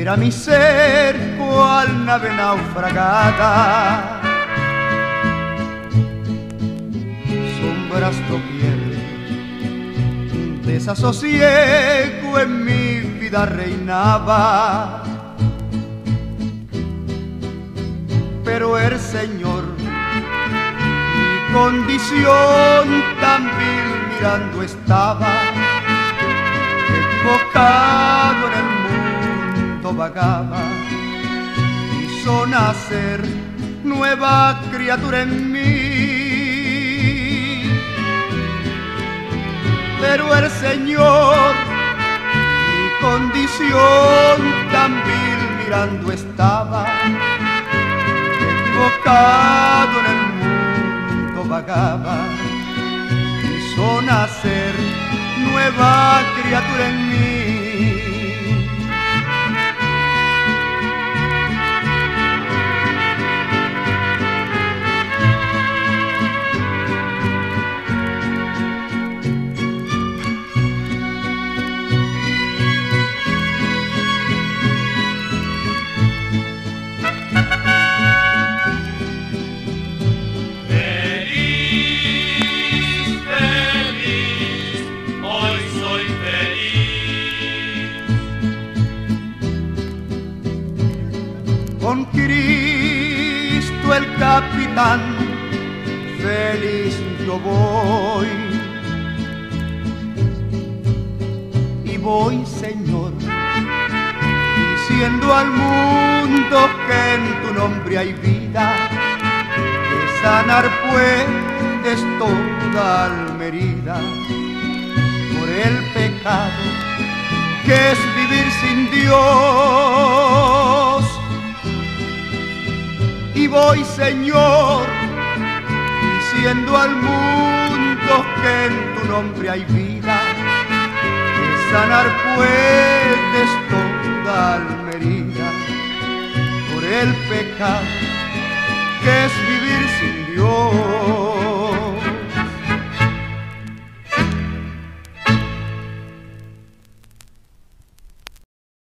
Era mi ser cual nave naufragada, sombras doquier, desasosiego en mi vida reinaba. Pero el Señor mi condición tan vil mirando estaba, equivocado en el mundo vagaba, hizo nacer nueva criatura en mí. Pero el Señor mi condición tan vil mirando estaba, equivocado en el mundo vagaba, hizo nacer nueva criatura en mí. Con Cristo el capitán, feliz yo voy. Y voy, Señor, diciendo al mundo que en tu nombre hay vida, que sanar puedes toda alma herida por el pecado que es vivir sin Dios. Y voy, Señor, diciendo al mundo que en tu nombre hay vida, que sanar puedes toda alma herida por el pecado que es vivir sin Dios.